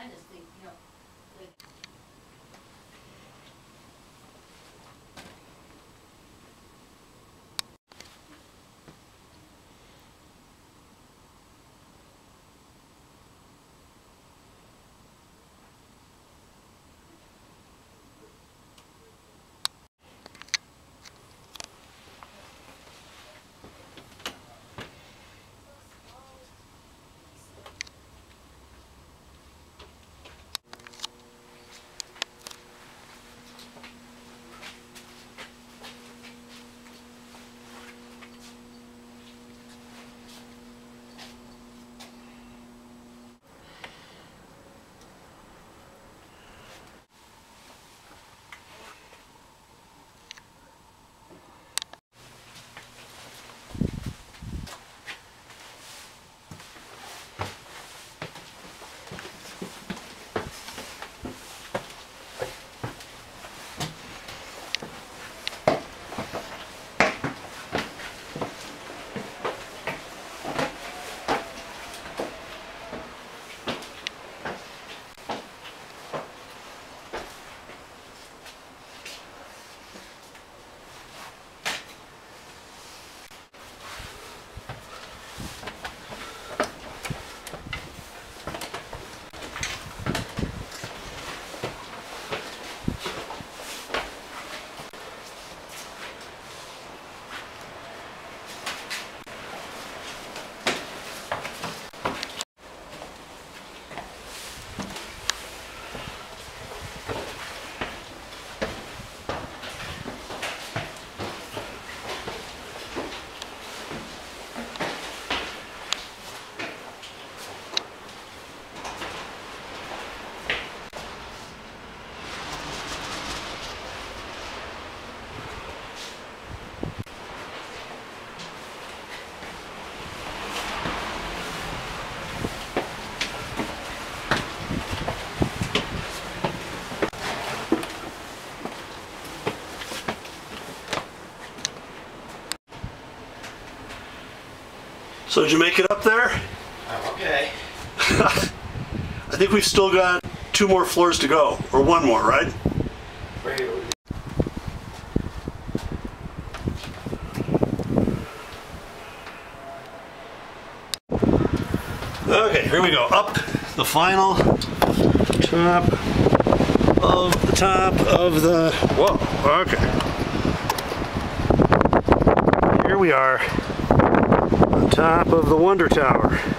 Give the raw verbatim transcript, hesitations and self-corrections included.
behind us, they, you know, like. So did you make it up there? I'm okay. I think we've still got two more floors to go, or one more, right? Okay, here we go. Up the final top of the top of the, whoa, okay. Here we are on top of the Wonder Tower.